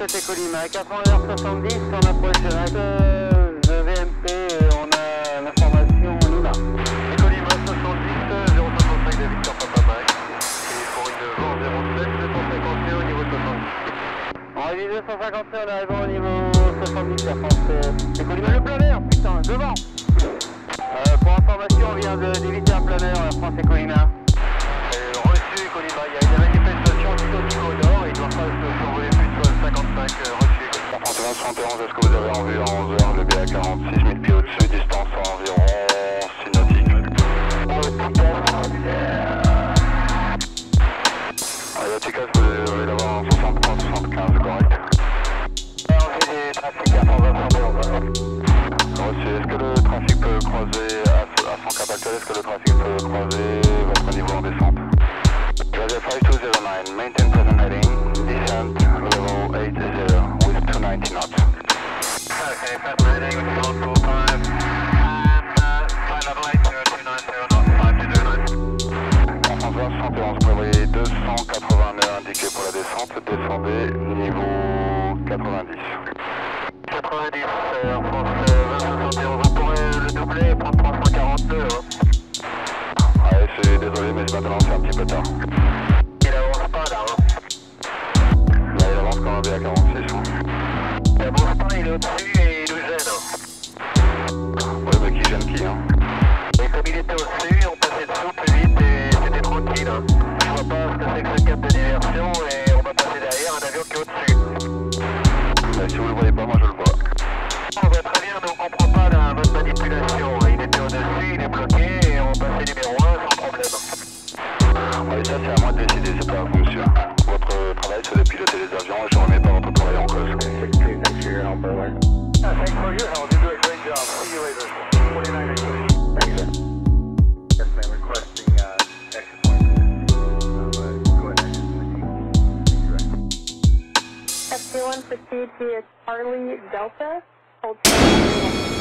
c'était Colima. 80h70, on approche de VMP, on a l'information Luna. Colima 70, 065 de Victor Papa Mike. Et pour une vent 07, 251 au niveau 70. On révise 251, on arrive au niveau 70, Air France. C'est Colima le plein air, putain, devant. Pour information, on vient d'éviter un plein air, Air France et Colima. Reçu Colima, il y a une manifestation tout au niveau nord, il doit pas se survoler plus de 55, reçu. Air France 71, est-ce que vous avez en vue à 11h, le BA 46 000 pieds au-dessus, distance environ 6 nautiques. Ayoticas, vous devez l'avoir en 63-75, correct. On fait des trafics à 171. Reçu, est-ce que le trafic peut croiser à son cap actuel, est-ce que le trafic peut croiser votre niveau en descente? Roger 5209, maintain present heading, descent level 80 with 290 knots. Okay, fast heading, full time, and flight level 80, 290 knots, 5209. En France 71, vous prévoyez 280 nœuds indiqués pour la descente, descendez niveau 90. 90, en France 2071, on pourrait le doubler et prendre 342. Hein. Ouais, c'est désolé, mais maintenant c'est un petit peu tard. Il avance pas là. Hein. Là, il avance comme un BA 46. Hein. Il avance pas, il est au-dessus et il nous gêne. Hein. Ouais, mais qui gêne qui, hein? Et comme il était au-dessus, on passait dessous plus vite et c'était tranquille. Hein. Je vois pas ce que c'est que ce cap de diversion et on va passer derrière un avion qui est au-dessus. Bah, si vous le voyez pas, moi je le vois. On voit très bien, donc on comprend pas la votre manipulation. Il était au-dessus, il est bloqué et on passait numéro 1 sans problème. Ouais, ça c'est à moi de décider, c'est pas à vous, monsieur. Votre travail c'est de piloter les avions et je remets pas votre travail en cause. Thanks for your help. You do a great job. See you later. 49 English. Thank you, sir. Yes, ma'am. Requesting exit point. Go ahead. FC1 proceed via Charlie Delta. Hold